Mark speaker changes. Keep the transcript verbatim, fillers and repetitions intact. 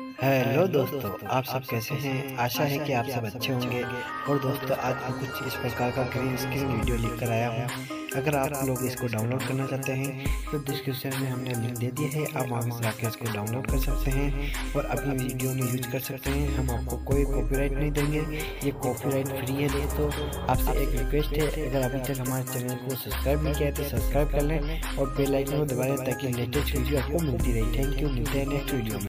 Speaker 1: Hello दोस्तों, आप सब कैसे हैं। आशा है कि आप सब अच्छे होंगे। और दोस्तों, आज मैं कुछ इस प्रकार का ग्रीन स्क्रीन वीडियो लेकर आया हूं। अगर आप लोग इसको डाउनलोड करना चाहते हैं तो डिस्क्रिप्शन में हमने लिंक दे दिया है, आप वहां से जाकर इसको डाउनलोड कर सकते हैं और अपनी वीडियो में यूज कर सकते हैं। हम आपको कोई कॉपीराइट नहीं देंगे, ये कॉपीराइट फ्री है। दोस्तों, आपसे एक रिक्वेस्ट है, अगर अभी तक हमारे चैनल को सब्सक्राइब नहीं किया तो सब्सक्राइब कर लें और बेल आइकन को दबा दें ताकि लेटेस्ट वीडियो आपको मिलती रहे। थैंक यू, मिलते हैं नेक्स्ट वीडियो में।